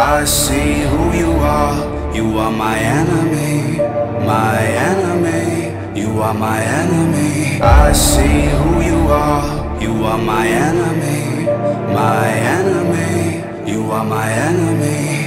I see who you are my enemy, my enemy. You are my enemy. I see who you are my enemy, my enemy. You are my enemy.